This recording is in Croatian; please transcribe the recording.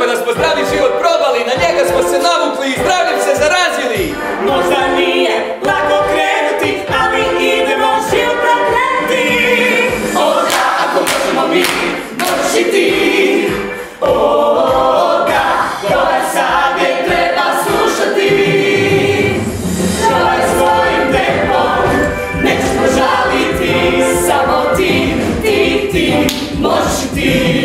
da smo zdravi život probali, na njega smo se navukli i zdravljem se zarazili. Možda nije lako krenuti, ali idemo život prokrenuti. O da, ako možemo mi, možeš i ti. O da, dobar savjet treba slušati. Dobar svojim tempom, nećeš požaliti. Samo ti, možeš i ti.